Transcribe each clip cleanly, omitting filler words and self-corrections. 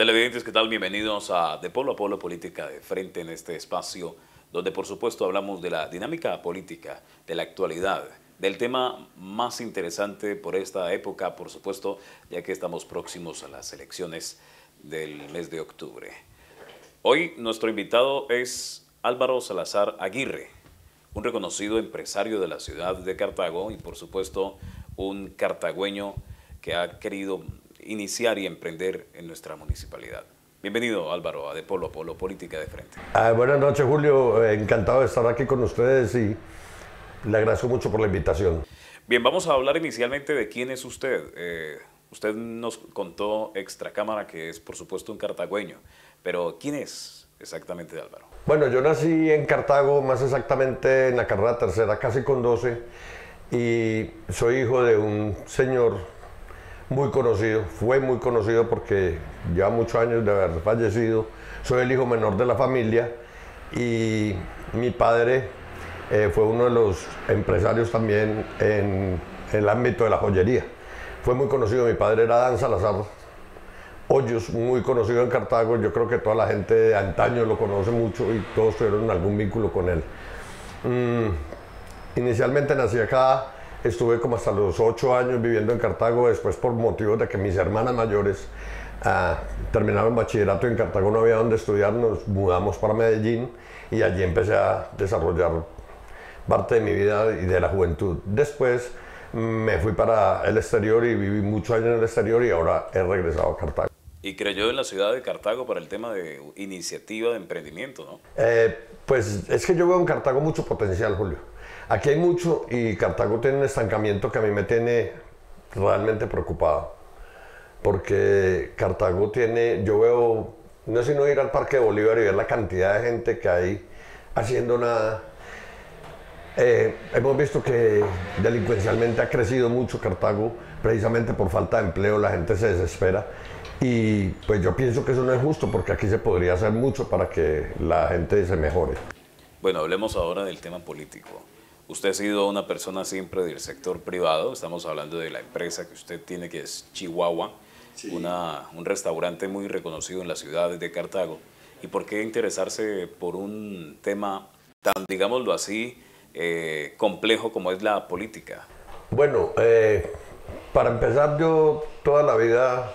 Televidentes, ¿qué tal? Bienvenidos a De Polo a Polo Política de Frente, en este espacio donde por supuesto hablamos de la dinámica política, de la actualidad, del tema más interesante por esta época, por supuesto, ya que estamos próximos a las elecciones del mes de octubre. Hoy nuestro invitado es Álvaro Salazar Aguirre, un reconocido empresario de la ciudad de Cartago y por supuesto un cartagüeño que ha querido iniciar y emprender en nuestra municipalidad. Bienvenido, Álvaro, a De Polo a Polo Política de Frente. Buenas noches, Julio. Encantado de estar aquí con ustedes y le agradezco mucho por la invitación. Bien, vamos a hablar inicialmente de quién es usted. Usted nos contó extra cámara que es, por supuesto, un cartagüeño, pero ¿quién es exactamente, Álvaro? Bueno, yo nací en Cartago, más exactamente en la carrera tercera, casi con 12, y soy hijo de un señor muy conocido, fue muy conocido porque lleva muchos años de haber fallecido. Soy el hijo menor de la familia y mi padre fue uno de los empresarios también en el ámbito de la joyería. Fue muy conocido, mi padre era Dan Salazar Hoyos, muy conocido en Cartago. Yo creo que toda la gente de antaño lo conoce mucho y todos tuvieron algún vínculo con él. Inicialmente nací acá. Estuve como hasta los 8 años viviendo en Cartago, después por motivos de que mis hermanas mayores terminaron bachillerato en Cartago, no había donde estudiar, nos mudamos para Medellín y allí empecé a desarrollar parte de mi vida y de la juventud. Después me fui para el exterior y viví muchos años en el exterior y ahora he regresado a Cartago. Y creyó en la ciudad de Cartago para el tema de iniciativa de emprendimiento, ¿no? Pues es que yo veo en Cartago mucho potencial, Julio. Aquí hay mucho y Cartago tiene un estancamiento que a mí me tiene realmente preocupado. Porque Cartago tiene, yo veo, no es sino ir al Parque de Bolívar y ver la cantidad de gente que hay haciendo nada. Hemos visto que delincuencialmente ha crecido mucho Cartago, precisamente por falta de empleo, la gente se desespera. Y pues yo pienso que eso no es justo porque aquí se podría hacer mucho para que la gente se mejore. Bueno, hablemos ahora del tema político. Usted ha sido una persona siempre del sector privado, estamos hablando de la empresa que usted tiene, que es Chihuahua, sí. Un restaurante muy reconocido en la ciudad de Cartago. ¿Y por qué interesarse por un tema tan, digámoslo así, complejo como es la política? Bueno, para empezar, yo toda la vida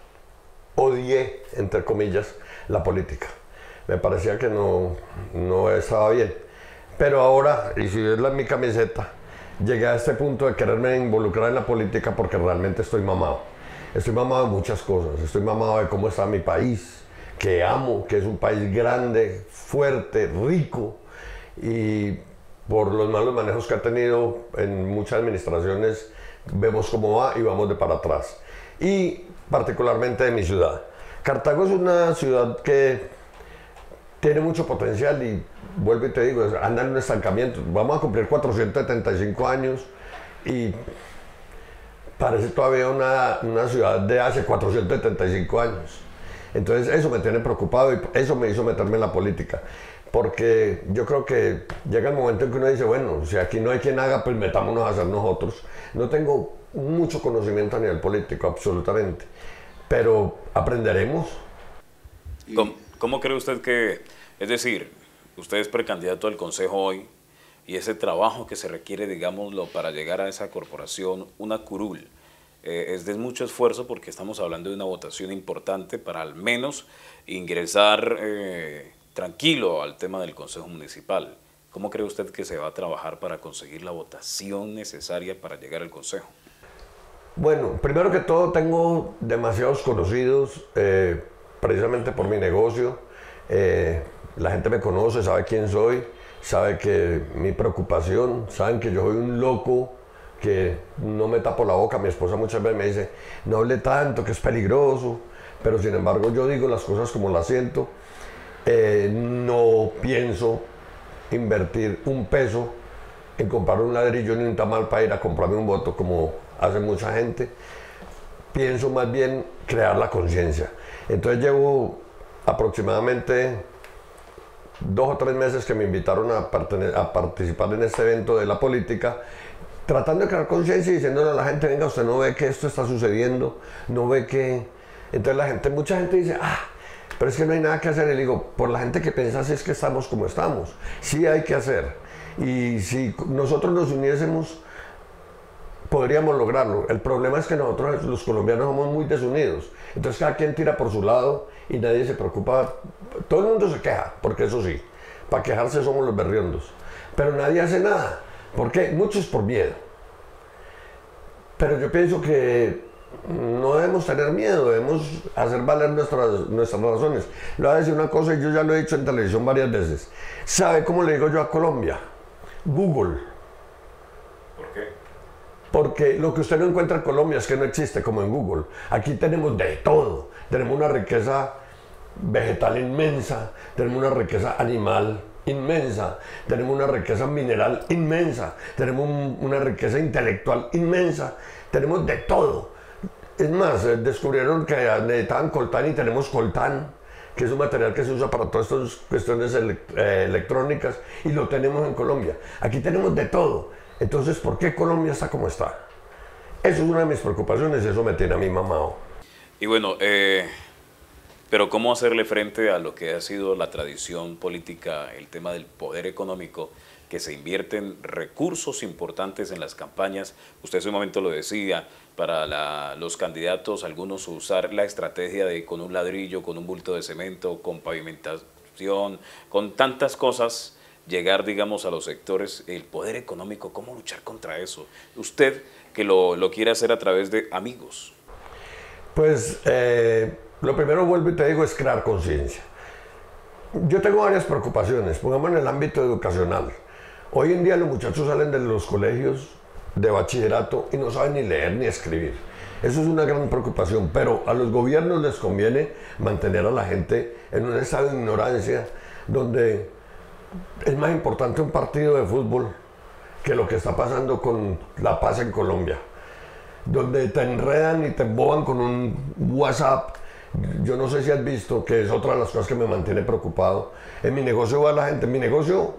odié, entre comillas, la política. Me parecía que no estaba bien. Pero ahora, y si ves mi camiseta, llegué a este punto de quererme involucrar en la política porque realmente estoy mamado. Estoy mamado de muchas cosas. Estoy mamado de cómo está mi país, que amo, que es un país grande, fuerte, rico. Y por los malos manejos que ha tenido en muchas administraciones, vemos cómo va y vamos de para atrás. Y particularmente de mi ciudad. Cartago es una ciudad que tiene mucho potencial y vuelvo y te digo, anda en un estancamiento. Vamos a cumplir 475 años y parece todavía una ciudad de hace 475 años. Entonces eso me tiene preocupado y eso me hizo meterme en la política. Porque yo creo que llega el momento en que uno dice, bueno, si aquí no hay quien haga, pues metámonos a hacer nosotros. No tengo mucho conocimiento a nivel político, absolutamente, pero aprenderemos. ¿Cómo cree usted que, es decir, usted es precandidato al Consejo hoy y ese trabajo que se requiere, digámoslo, para llegar a esa corporación, una curul, es de mucho esfuerzo porque estamos hablando de una votación importante para al menos ingresar tranquilo al tema del Consejo Municipal? ¿Cómo cree usted que se va a trabajar para conseguir la votación necesaria para llegar al Consejo? Bueno, primero que todo tengo demasiados conocidos, precisamente por mi negocio. La gente me conoce, sabe quién soy, sabe que mi preocupación, saben que yo soy un loco, que no me tapo la boca. Mi esposa muchas veces me dice, no hable tanto, que es peligroso, pero sin embargo yo digo las cosas como las siento. No pienso invertir un peso en comprar un ladrillo ni un tamal para ir a comprarme un voto como hace mucha gente. Pienso más bien crear la conciencia. Entonces llevo aproximadamente 2 o 3 meses que me invitaron a participar en este evento de la política, tratando de crear conciencia y diciéndole a la gente, venga, usted no ve que esto está sucediendo, no ve que Entonces la gente, mucha gente dice, ah, pero es que no hay nada que hacer. Y le digo, por la gente que piensa así es que estamos como estamos. Sí hay que hacer. Y si nosotros nos uniésemos, podríamos lograrlo. El problema es que nosotros los colombianos somos muy desunidos. Entonces cada quien tira por su lado y nadie se preocupa. Todo el mundo se queja, porque eso sí, para quejarse somos los berriondos. Pero nadie hace nada. ¿Por qué? Muchos por miedo. Pero yo pienso que no debemos tener miedo, debemos hacer valer nuestras razones. Le voy a decir una cosa y yo ya lo he dicho en televisión varias veces. ¿Sabe cómo le digo yo a Colombia? Google. ¿Por qué? Porque lo que usted no encuentra en Colombia es que no existe como en Google. Aquí tenemos de todo. Tenemos una riqueza vegetal inmensa, tenemos una riqueza animal inmensa, tenemos una riqueza mineral inmensa, tenemos una riqueza intelectual inmensa, tenemos de todo. Es más, descubrieron que necesitaban coltán y tenemos coltán, que es un material que se usa para todas estas cuestiones electrónicas, y lo tenemos en Colombia. Aquí tenemos de todo. Entonces, ¿por qué Colombia está como está? Eso es una de mis preocupaciones y eso me tiene a mí mamado. Y bueno, pero ¿cómo hacerle frente a lo que ha sido la tradición política, el tema del poder económico, que se invierten recursos importantes en las campañas? Usted en su momento lo decía, para los candidatos, algunos usar la estrategia de con un ladrillo, con un bulto de cemento, con pavimentación, con tantas cosas, llegar, digamos, a los sectores, el poder económico, ¿cómo luchar contra eso? Usted que lo quiere hacer a través de amigos. Pues lo primero, vuelvo y te digo, es crear conciencia. Yo tengo varias preocupaciones, pongamos en el ámbito educacional. Hoy en día los muchachos salen de los colegios de bachillerato y no saben ni leer ni escribir. Eso es una gran preocupación, pero a los gobiernos les conviene mantener a la gente en un estado de ignorancia donde es más importante un partido de fútbol que lo que está pasando con la paz en Colombia, donde te enredan y te emboban con un WhatsApp. Yo no sé si has visto, que es otra de las cosas que me mantiene preocupado. En mi negocio va la gente, en mi negocio,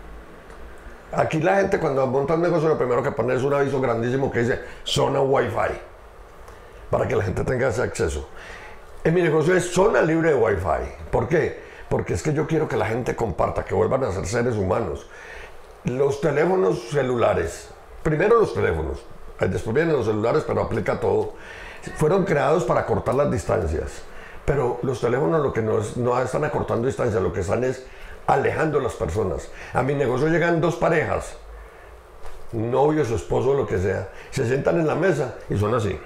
aquí la gente cuando monta un negocio lo primero que pone es un aviso grandísimo que dice zona Wi-Fi, para que la gente tenga ese acceso. En mi negocio es zona libre de Wi-Fi. ¿Por qué? Porque es que yo quiero que la gente comparta, que vuelvan a ser seres humanos. Los teléfonos celulares, primero los teléfonos, después vienen los celulares, pero aplica todo. Fueron creados para cortar las distancias, pero los teléfonos lo que no están acortando distancias, lo que están es alejando a las personas. A mi negocio llegan dos parejas, novio, su esposo, lo que sea, se sientan en la mesa y son así,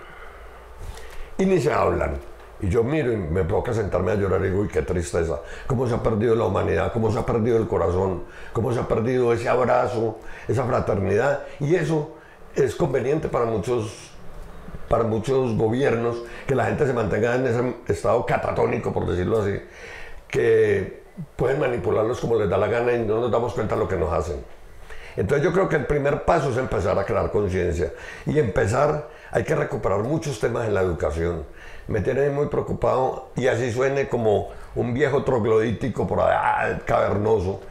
y ni se hablan. Y yo miro y me provoca sentarme a llorar y digo, uy, qué tristeza, cómo se ha perdido la humanidad, cómo se ha perdido el corazón, cómo se ha perdido ese abrazo, esa fraternidad. Y eso es conveniente para muchos gobiernos, que la gente se mantenga en ese estado catatónico, por decirlo así, que pueden manipularlos como les da la gana y no nos damos cuenta de lo que nos hacen. Entonces yo creo que el primer paso es empezar a crear conciencia y hay que recuperar muchos temas en la educación. Me tiene muy preocupado, y así suene como un viejo troglodítico por allá, cavernoso,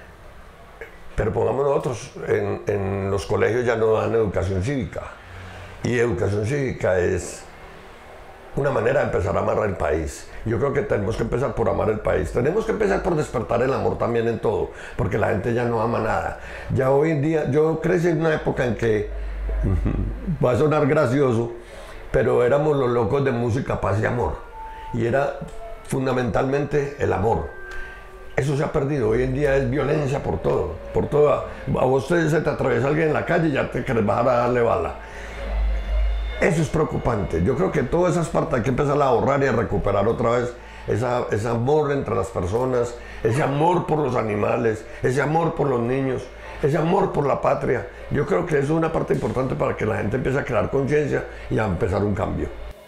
pero pongamos nosotros, en los colegios ya no dan educación cívica, y educación cívica es una manera de empezar a amar el país. Yo creo que tenemos que empezar por amar el país, tenemos que empezar por despertar el amor también en todo, porque la gente ya no ama nada. Ya hoy en día, yo crecí en una época en que, va a sonar gracioso, pero éramos los locos de música, paz y amor, y era fundamentalmente el amor. Eso se ha perdido, hoy en día es violencia por todo, por toda. A vos se te atraviesa alguien en la calle y ya te querés bajar a darle bala. Eso es preocupante. Yo creo que todas esas partes hay que empezar a ahorrar y a recuperar otra vez ese amor entre las personas, ese amor por los animales, ese amor por los niños, ese amor por la patria. Yo creo que eso es una parte importante para que la gente empiece a crear conciencia y a empezar un cambio.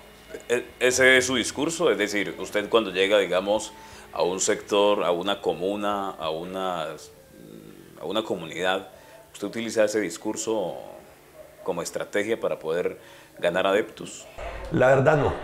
Ese es su discurso, es decir, usted cuando llega, digamos, a un sector, a una comuna, a una comunidad, ¿usted utiliza ese discurso como estrategia para poder ganar adeptos? La verdad no.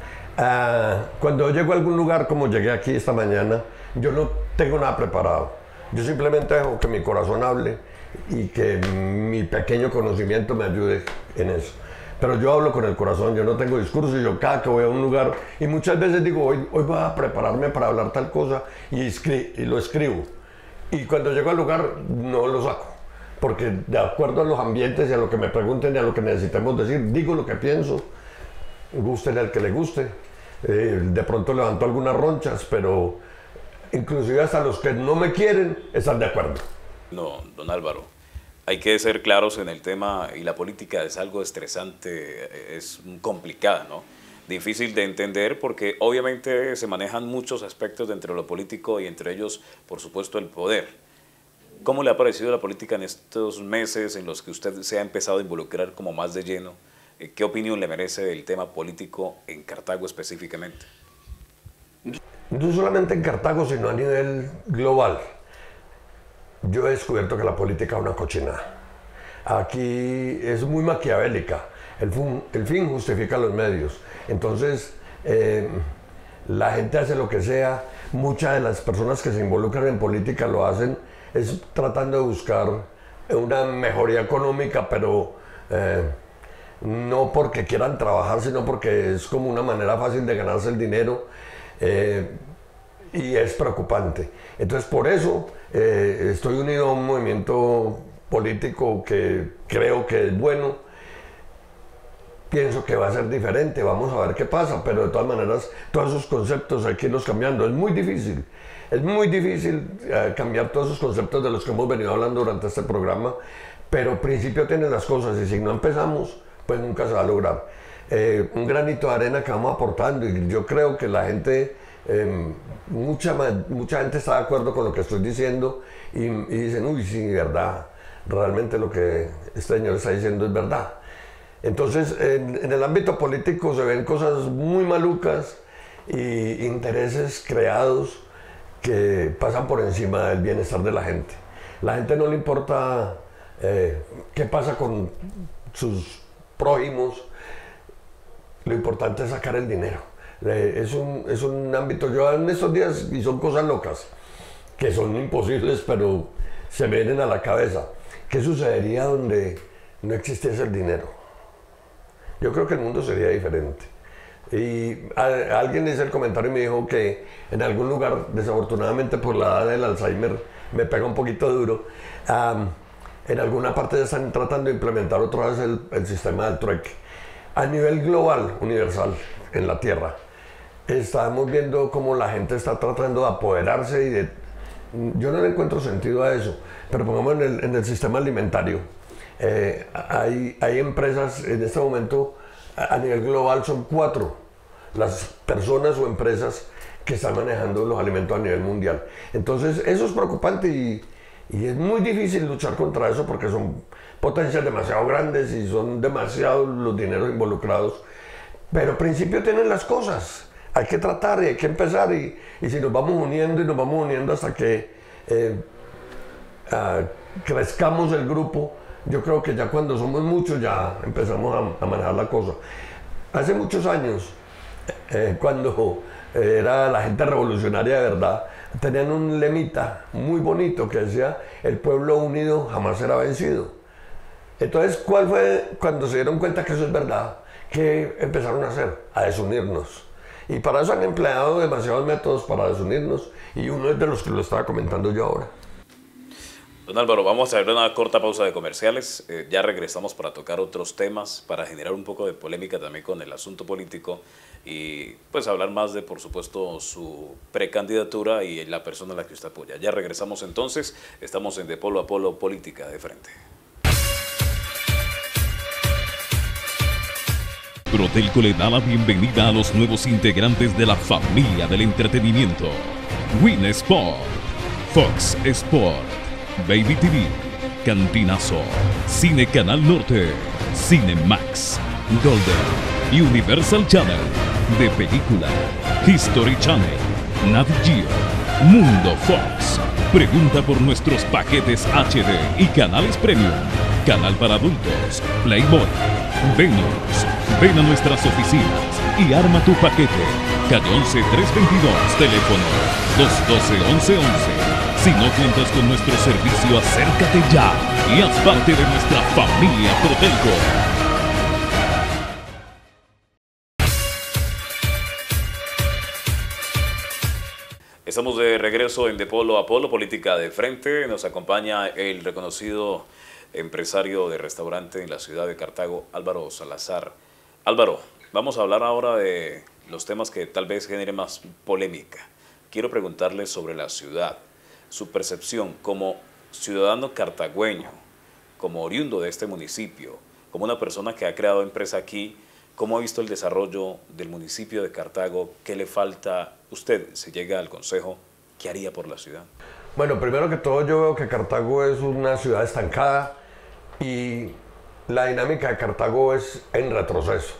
Cuando llego a algún lugar, como llegué aquí esta mañana, yo no tengo nada preparado. Yo simplemente dejo que mi corazón hable y que mi pequeño conocimiento me ayude en eso. pero yo hablo con el corazón, yo no tengo discurso, yo cada que voy a un lugar, y muchas veces digo, hoy voy a prepararme para hablar tal cosa, y lo escribo. Y cuando llego al lugar, no lo saco, porque de acuerdo a los ambientes y a lo que me pregunten y a lo que necesitemos decir, digo lo que pienso, guste al que le guste. De pronto levanto algunas ronchas, pero inclusive hasta los que no me quieren están de acuerdo. No, don Álvaro, hay que ser claros en el tema, y la política es algo estresante, es complicada, ¿no? Difícil de entender porque obviamente se manejan muchos aspectos dentro de lo político y entre ellos, por supuesto, el poder. ¿Cómo le ha parecido la política en estos meses en los que usted se ha empezado a involucrar como más de lleno? ¿Qué opinión le merece el tema político en Cartago específicamente? No solamente en Cartago, sino a nivel global. Yo he descubierto que la política es una cochinada. Aquí es muy maquiavélica. El fin justifica los medios. Entonces, la gente hace lo que sea. Muchas de las personas que se involucran en política lo hacen es tratando de buscar una mejoría económica, pero no porque quieran trabajar, sino porque es como una manera fácil de ganarse el dinero, y es preocupante. Entonces, por eso estoy unido a un movimiento político que creo que es bueno. Pienso que va a ser diferente, vamos a ver qué pasa, pero de todas maneras, todos esos conceptos hay que irlos cambiando. Es muy difícil cambiar todos esos conceptos de los que hemos venido hablando durante este programa, pero principio tienen las cosas, y si no empezamos, pues nunca se va a lograr. Un granito de arena que vamos aportando, y yo creo que la gente, mucha gente está de acuerdo con lo que estoy diciendo, y dicen, uy, sí, verdad, realmente lo que este señor está diciendo es verdad. Entonces, en el ámbito político se ven cosas muy malucas y intereses creados que pasan por encima del bienestar de la gente. La gente no le importa qué pasa con sus prójimos, lo importante es sacar el dinero. Es un ámbito, yo en estos días, y son cosas locas, que son imposibles, pero se me vienen a la cabeza. ¿Qué sucedería donde no existiese el dinero? Yo creo que el mundo sería diferente. Y alguien hizo el comentario y me dijo que en algún lugar, desafortunadamente por la edad del Alzheimer, me pega un poquito duro, en alguna parte ya están tratando de implementar otra vez el sistema del trueque. A nivel global, universal, en la Tierra, estamos viendo cómo la gente está tratando de apoderarse yo no le encuentro sentido a eso, pero pongamos en el sistema alimentario. Hay empresas en este momento a nivel global, son 4 las personas o empresas que están manejando los alimentos a nivel mundial. Entonces eso es preocupante y es muy difícil luchar contra eso porque son potencias demasiado grandes y son demasiados los dineros involucrados, pero al principio tienen las cosas, hay que tratar y hay que empezar, y si nos vamos uniendo hasta que crezcamos el grupo. Yo creo que ya cuando somos muchos ya empezamos a manejar la cosa. Hace muchos años, cuando era la gente revolucionaria de verdad, tenían un lemita muy bonito que decía: el pueblo unido jamás será vencido. Entonces, ¿cuál fue cuando se dieron cuenta que eso es verdad? ¿Qué empezaron a hacer? A desunirnos. Y para eso han empleado demasiados métodos para desunirnos, y uno es de los que lo estaba comentando yo ahora. Don Álvaro, vamos a hacer una corta pausa de comerciales, ya regresamos para tocar otros temas, para generar un poco de polémica también con el asunto político y pues hablar más de, por supuesto, su precandidatura y la persona a la que usted apoya. Ya regresamos entonces, estamos en De Polo a Polo, Política de Frente. Protelco le da la bienvenida a los nuevos integrantes de la familia del entretenimiento. Win Sport, Fox Sport, Baby TV, Cantinazo, Cine Canal Norte, Cinemax, Golden, Universal Channel, de película, History Channel, Nat Geo, Mundo Fox. Pregunta por nuestros paquetes HD y canales premium, canal para adultos, Playboy, Venus. Ven a nuestras oficinas y arma tu paquete. Calle 11 322, teléfono 212-1111. Si no cuentas con nuestro servicio, acércate ya y haz parte de nuestra familia Protelco. Estamos de regreso en De Polo a Polo, Política de Frente. Nos acompaña el reconocido empresario de restaurante en la ciudad de Cartago, Álvaro Salazar. Álvaro, vamos a hablar ahora de los temas que tal vez generen más polémica. Quiero preguntarle sobre la ciudad, su percepción como ciudadano cartagüeño, como oriundo de este municipio, como una persona que ha creado empresa aquí. ¿Cómo ha visto el desarrollo del municipio de Cartago? ¿Qué le falta? Usted, si llega al consejo, ¿qué haría por la ciudad? Bueno, primero que todo yo veo que Cartago es una ciudad estancada y la dinámica de Cartago es en retroceso.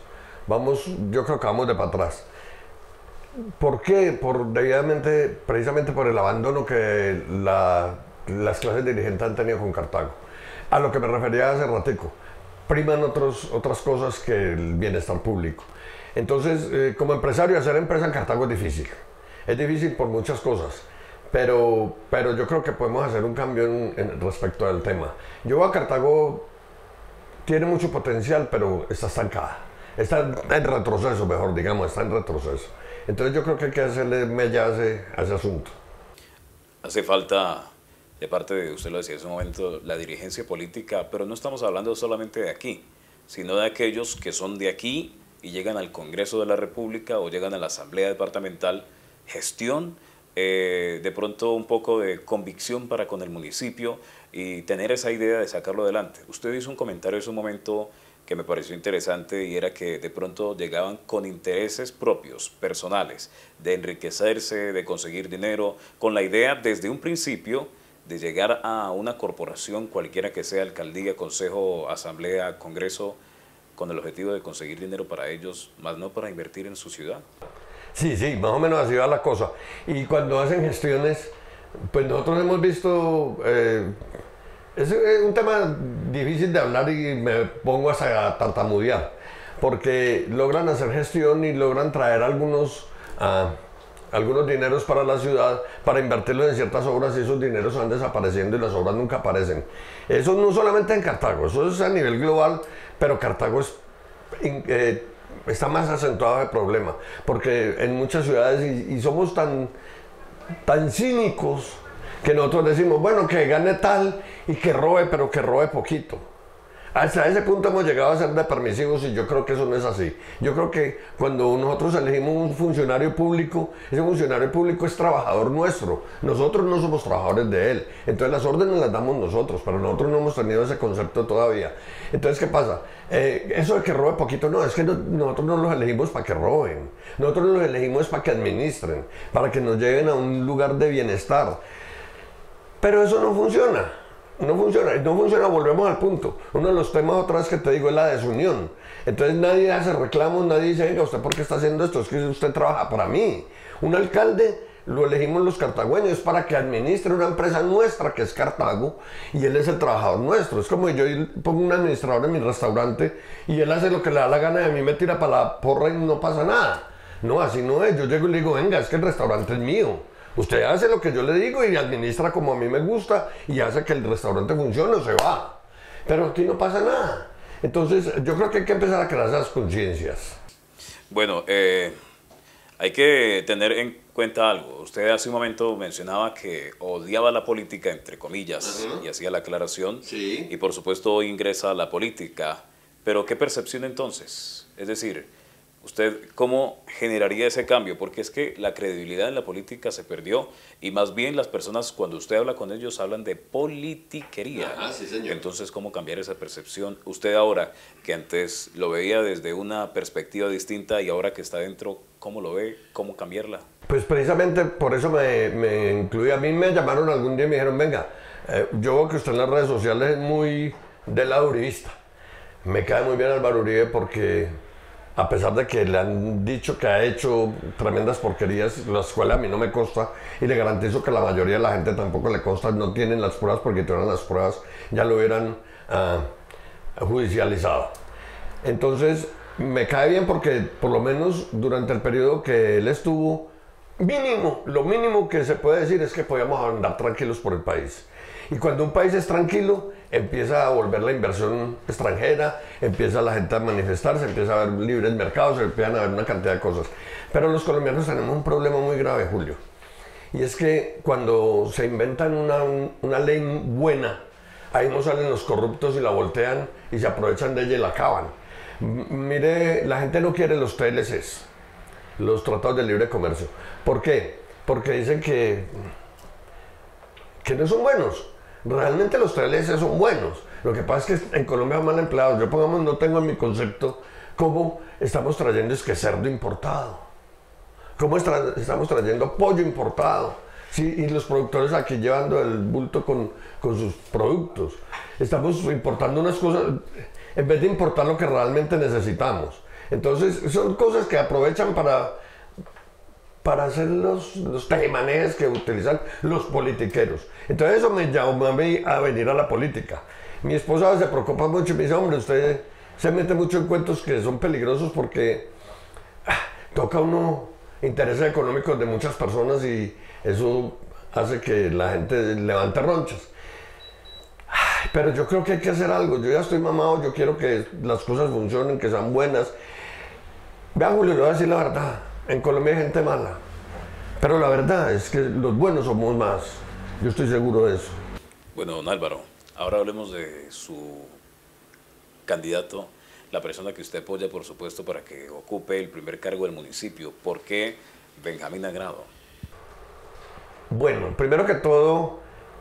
Yo creo que vamos de para atrás. ¿Por qué? Precisamente por el abandono que las clases dirigentes han tenido con Cartago. A lo que me refería hace ratico. Priman otras cosas que el bienestar público. Entonces, como empresario, hacer empresa en Cartago es difícil. Es difícil por muchas cosas, pero yo creo que podemos hacer un cambio respecto al tema. Yo veo a Cartago, tiene mucho potencial, pero está estancada. Está en retroceso, mejor digamos, está en retroceso. Entonces yo creo que hay que hacerle mella a ese asunto. Hace falta, de parte de, usted lo decía hace un momento, la dirigencia política, pero no estamos hablando solamente de aquí, sino de aquellos que son de aquí y llegan al Congreso de la República o llegan a la Asamblea Departamental, gestión, de pronto un poco de convicción para con el municipio y tener esa idea de sacarlo adelante. Usted hizo un comentario en un momento que me pareció interesante y era que de pronto llegaban con intereses propios, personales, de enriquecerse, de conseguir dinero, con la idea desde un principio de llegar a una corporación, cualquiera que sea, alcaldía, consejo, asamblea, congreso, con el objetivo de conseguir dinero para ellos, más no para invertir en su ciudad. Sí, más o menos así va la cosa. Y cuando hacen gestiones, pues nosotros hemos visto, es un tema difícil de hablar y me pongo hasta a tartamudear, porque logran hacer gestión y logran traer algunos dineros para la ciudad, para invertirlos en ciertas obras y esos dineros van desapareciendo y las obras nunca aparecen. Eso no solamente en Cartago, eso es a nivel global, pero Cartago está más acentuado el problema, porque en muchas ciudades y somos tan cínicos que nosotros decimos, bueno, que gane tal y que robe, pero que robe poquito. Hasta ese punto hemos llegado a ser de permisivos y yo creo que eso no es así. Yo creo que cuando nosotros elegimos un funcionario público, ese funcionario público es trabajador nuestro. Nosotros no somos trabajadores de él. Entonces las órdenes las damos nosotros, pero nosotros no hemos tenido ese concepto todavía. Entonces, ¿qué pasa? Eso de que robe poquito, no, es que nosotros no los elegimos para que roben. Nosotros los elegimos para que administren, para que nos lleven a un lugar de bienestar. Pero eso no funciona. No funciona, volvemos al punto. Uno de los temas otra vez que te digo es la desunión. Entonces nadie hace reclamos, nadie dice, venga, ¿usted por qué está haciendo esto? Es que usted trabaja para mí. Un alcalde lo elegimos los cartagüeños para que administre una empresa nuestra que es Cartago y él es el trabajador nuestro. Es como yo pongo un administrador en mi restaurante y él hace lo que le da la gana y a mí me tira para la porra y no pasa nada. No, así no es. Yo llego y le digo, venga, es que el restaurante es mío. Usted hace lo que yo le digo y administra como a mí me gusta y hace que el restaurante funcione o se va. Pero aquí no pasa nada. Entonces, yo creo que hay que empezar a crear esas conciencias. Bueno, hay que tener en cuenta algo. Usted hace un momento mencionaba que odiaba la política, entre comillas, y hacía la aclaración. Sí. Y por supuesto hoy ingresa a la política. Pero ¿qué percepción entonces? Es decir, ¿usted cómo generaría ese cambio? Porque es que la credibilidad en la política se perdió y más bien las personas, cuando usted habla con ellos, hablan de politiquería. Ajá, sí, señor. Entonces, ¿cómo cambiar esa percepción? Usted ahora, que antes lo veía desde una perspectiva distinta y ahora que está dentro, ¿cómo lo ve? ¿Cómo cambiarla? Pues precisamente por eso me incluí. A mí me llamaron algún día y me dijeron, venga, yo veo que usted en las redes sociales es muy del lado uribista. Me cae muy bien Álvaro Uribe porque a pesar de que le han dicho que ha hecho tremendas porquerías, la escuela a mí no me consta y le garantizo que la mayoría de la gente tampoco le consta, no tienen las pruebas porque si tuvieran las pruebas ya lo hubieran judicializado. Entonces me cae bien porque por lo menos durante el periodo que él estuvo, lo mínimo que se puede decir es que podíamos andar tranquilos por el país. Y cuando un país es tranquilo, empieza a volver la inversión extranjera, empieza la gente a manifestarse, empieza a haber libres mercados, empiezan a haber una cantidad de cosas. Pero los colombianos tenemos un problema muy grave, Julio. y es que cuando se inventan una ley buena, ahí no salen los corruptos y la voltean y se aprovechan de ella y la acaban. Mire, la gente no quiere los TLCs, los tratados de libre comercio. ¿Por qué? Porque dicen que no son buenos. Realmente los TLC son buenos. Lo que pasa es que en Colombia son mal empleados. Yo, pongamos, no tengo en mi concepto cómo estamos trayendo es que cerdo importado. Cómo estamos trayendo pollo importado. Sí, y los productores aquí llevando el bulto con sus productos. Estamos importando unas cosas en vez de importar lo que realmente necesitamos. Entonces son cosas que aprovechan para hacer los tejemanejes que utilizan los politiqueros. Entonces eso me llamó a mí a venir a la política. Mi esposa se preocupa mucho y me dice, hombre, usted se mete mucho en cuentos que son peligrosos porque toca uno intereses económicos de muchas personas y eso hace que la gente levante ronchas. Pero yo creo que hay que hacer algo. Yo ya estoy mamado, yo quiero que las cosas funcionen, que sean buenas. Vea, Julio, le voy a decir la verdad. En Colombia hay gente mala. Pero la verdad es que los buenos somos más. Yo estoy seguro de eso. Bueno, don Álvaro, ahora hablemos de su candidato, la persona que usted apoya, por supuesto, para que ocupe el primer cargo del municipio. ¿Por qué Benjamín Agrado? Bueno, primero que todo,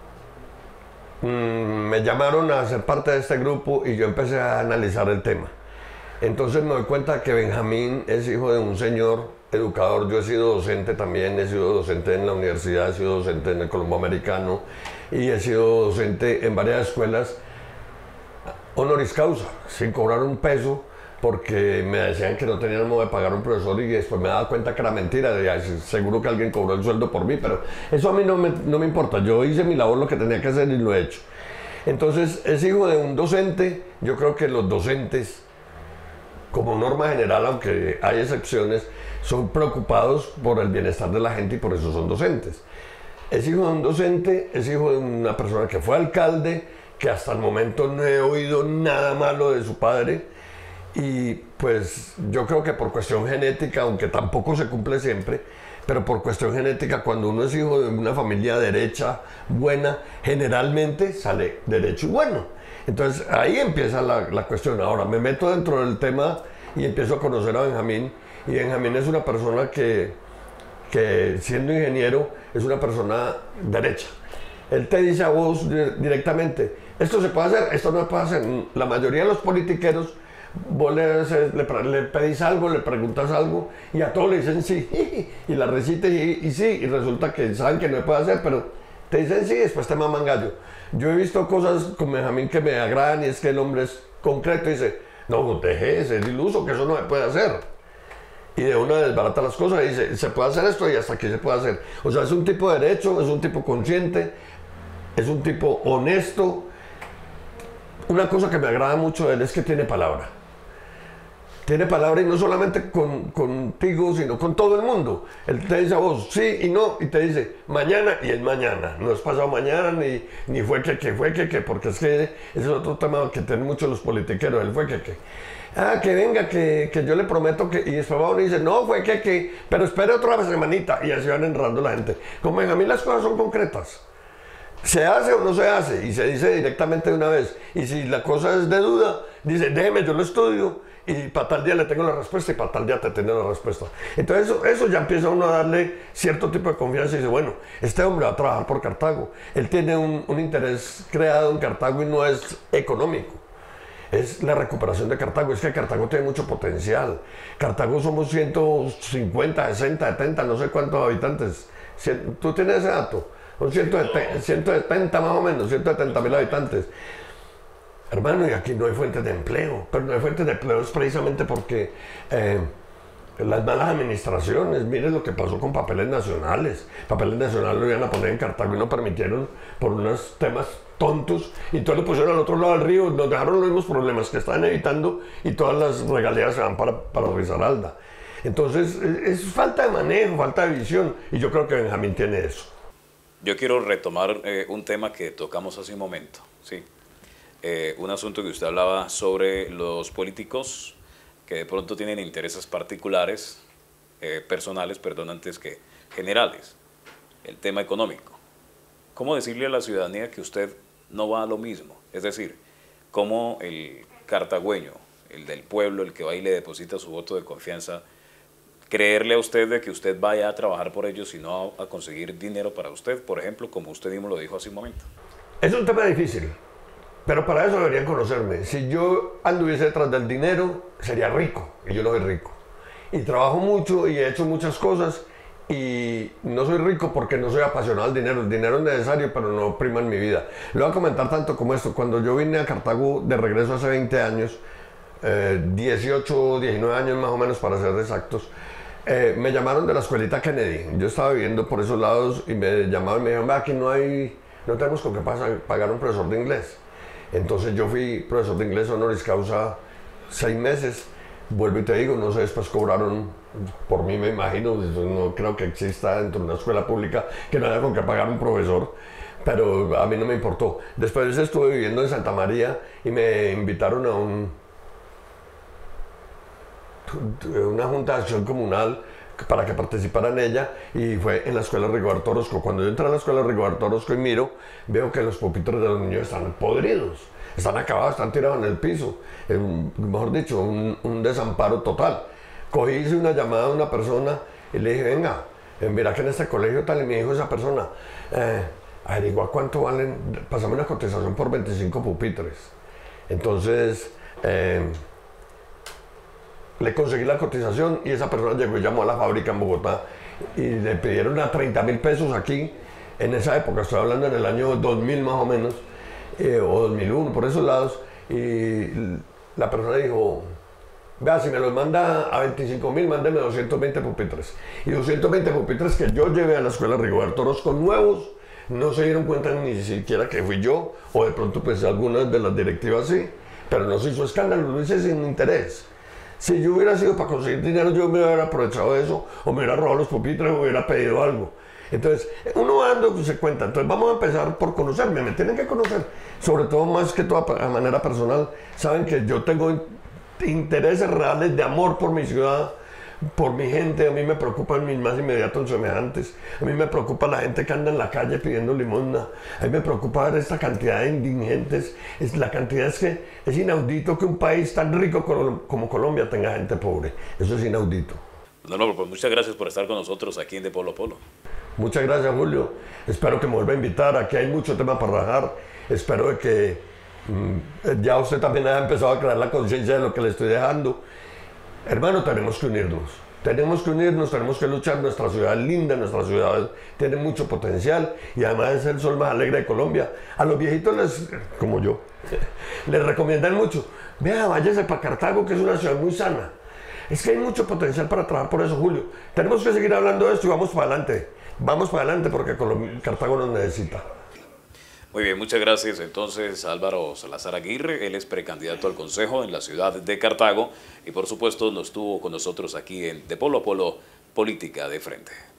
me llamaron a ser parte de este grupo y yo empecé a analizar el tema. Entonces me doy cuenta que Benjamín es hijo de un señor educador. Yo he sido docente también, he sido docente en la universidad, he sido docente en el Colombo Americano y he sido docente en varias escuelas honoris causa, sin cobrar un peso, porque me decían que no tenían modo de pagar un profesor y después me daba cuenta que era mentira. Seguro que alguien cobró el sueldo por mí, pero eso a mí no me importa. Yo hice mi labor, lo que tenía que hacer y lo he hecho. Entonces es hijo de un docente. Yo creo que los docentes, como norma general, aunque hay excepciones, son preocupados por el bienestar de la gente y por eso son docentes. Es hijo de un docente, es hijo de una persona que fue alcalde, que hasta el momento no he oído nada malo de su padre. Y pues yo creo que por cuestión genética, aunque tampoco se cumple siempre, pero por cuestión genética, cuando uno es hijo de una familia derecha, buena, generalmente sale derecho y bueno. Entonces ahí empieza la cuestión. Ahora me meto dentro del tema y empiezo a conocer a Benjamín. Y Benjamín es una persona que siendo ingeniero es una persona derecha. Él te dice a vos directamente, esto se puede hacer, esto no se puede hacer. La mayoría de los politiqueros, vos le pedís algo, le preguntas algo y a todos le dicen sí, y la recita y sí, y resulta que saben que no se puede hacer, pero te dicen sí y después te maman gallo. Yo he visto cosas con Benjamín que me agradan y es que el hombre es concreto y dice, no, deje de ser iluso, que eso no se puede hacer. Y de una desbarata las cosas y dice, se puede hacer esto y hasta aquí se puede hacer. O sea, es un tipo derecho, es un tipo consciente, es un tipo honesto. Una cosa que me agrada mucho de él es que tiene palabra. Tiene palabra y no solamente contigo, sino con todo el mundo. Él te dice a vos sí y no, y te dice mañana y es mañana. No es pasado mañana, ni fue que, porque es que ese es otro tema que tienen muchos los politiqueros. Él fue que. Ah, que venga, que yo le prometo que. Y después uno dice, no, fue que, pero espere otra semanita. Y así van enredando la gente. Como en a mí las cosas son concretas. ¿Se hace o no se hace? Y se dice directamente de una vez. Y si la cosa es de duda, dice, déjeme, yo lo estudio. Y para tal día le tengo la respuesta y para tal día te tengo la respuesta. Entonces eso ya empieza uno a darle cierto tipo de confianza y dice, bueno, este hombre va a trabajar por Cartago. Él tiene un interés creado en Cartago y no es económico. Es la recuperación de Cartago. Es que Cartago tiene mucho potencial. Cartago somos 150, 60, 70, no sé cuántos habitantes. ¿Tú tienes ese dato? Son 170 más o menos, 170.000 habitantes. Hermano, y aquí no hay fuentes de empleo. Pero no hay fuentes de empleo es precisamente porque las malas administraciones. Miren lo que pasó con Papeles Nacionales. Papeles Nacionales lo iban a poner en Cartago y no permitieron por unos temas tontos. Y todo lo pusieron al otro lado del río. Nos dejaron los mismos problemas que están evitando y todas las regalías se van para Risaralda. Entonces, es falta de manejo, falta de visión. Y yo creo que Benjamín tiene eso. Yo quiero retomar un tema que tocamos hace un momento, ¿sí? Un asunto que usted hablaba sobre los políticos que de pronto tienen intereses particulares, personales, perdón, antes que generales. el tema económico. ¿Cómo decirle a la ciudadanía que usted no va a lo mismo? Es decir, cómo el cartagüeño, el del pueblo, el que va y le deposita su voto de confianza, creerle a usted de que usted vaya a trabajar por ellos y no a conseguir dinero para usted, por ejemplo, como usted mismo lo dijo hace un momento. Es un tema difícil, pero para eso deberían conocerme. Si yo anduviese detrás del dinero, sería rico, y yo no soy rico. Y trabajo mucho y he hecho muchas cosas, y no soy rico porque no soy apasionado al dinero. El dinero es necesario, pero no prima en mi vida. Lo voy a comentar tanto como esto. Cuando yo vine a Cartago de regreso hace 20 años, 18, 19 años más o menos para ser exactos, me llamaron de la escuelita Kennedy. Yo estaba viviendo por esos lados y me llamaron y me dijeron, aquí no tenemos con qué pagar un profesor de inglés. Entonces yo fui profesor de inglés honoris causa 6 meses. Vuelvo y te digo, no sé, después cobraron por mí, me imagino, no creo que exista dentro de una escuela pública que no haya con qué pagar un profesor, pero a mí no me importó. Después estuve viviendo en Santa María y me invitaron a una junta de acción comunal para que participara en ella, y fue en la escuela Rigoberto Orozco. Cuando yo entré a la escuela Rigoberto Orozco y miro, veo que los pupitres de los niños están podridos, están acabados, están tirados en el piso, mejor dicho, un desamparo total. Cogí, hice una llamada a una persona y le dije, venga, mira que en este colegio tal, y me dijo esa persona, averigua cuánto valen, pasame una cotización por 25 pupitres. Entonces, le conseguí la cotización y esa persona llegó y llamó a la fábrica en Bogotá y le pidieron a 30.000 pesos aquí, en esa época, estoy hablando en el año 2000 más o menos, o 2001, por esos lados, y la persona dijo, vea, si me los manda a 25.000, mándeme 220 pupitres. Y 220 pupitres que yo llevé a la escuela Rigoberto Orozco nuevos, no se dieron cuenta ni siquiera que fui yo, o de pronto pues algunas de las directivas sí, pero no se hizo escándalo, lo hice sin interés. Si yo hubiera sido para conseguir dinero, yo me hubiera aprovechado de eso, o me hubiera robado los pupitres, o me hubiera pedido algo. Entonces, uno va dando se cuenta. Entonces, vamos a empezar por conocerme, me tienen que conocer, sobre todo más que todo a manera personal. Saben que yo tengo intereses reales de amor por mi ciudad, por mi gente. A mí me preocupan mis más inmediatos semejantes, a mí me preocupa la gente que anda en la calle pidiendo limosna, a mí me preocupa ver esta cantidad de indigentes. La cantidad es que es inaudito que un país tan rico como Colombia tenga gente pobre. Eso es inaudito. No, pues muchas gracias por estar con nosotros aquí en De Polo a Polo. Muchas gracias, Julio. Espero que me vuelva a invitar. Aquí hay mucho tema para rajar. Espero de que ya usted también haya empezado a crear la conciencia de lo que le estoy dejando. Hermano, tenemos que unirnos. Tenemos que unirnos, tenemos que luchar. Nuestra ciudad es linda, nuestra ciudad tiene mucho potencial y además es el sol más alegre de Colombia. A los viejitos, como yo, les recomiendan mucho. Vea, váyase para Cartago, que es una ciudad muy sana. Es que hay mucho potencial para trabajar por eso, Julio. Tenemos que seguir hablando de esto y vamos para adelante. Vamos para adelante porque Cartago nos necesita. Muy bien, muchas gracias. Entonces, Álvaro Salazar Aguirre, él es precandidato al Consejo en la ciudad de Cartago y por supuesto nos tuvo con nosotros aquí en De Polo a Polo, Política de Frente.